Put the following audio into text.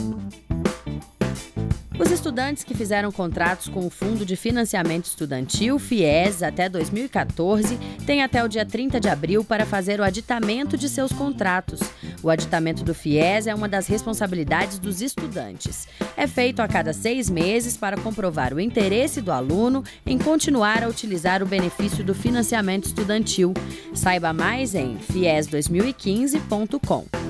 Os estudantes que fizeram contratos com o Fundo de Financiamento Estudantil, FIES, até 2014, têm até o dia 30 de abril para fazer o aditamento de seus contratos. O aditamento do FIES é uma das responsabilidades dos estudantes. É feito a cada 6 meses para comprovar o interesse do aluno em continuar a utilizar o benefício do financiamento estudantil. Saiba mais em fies2015.com.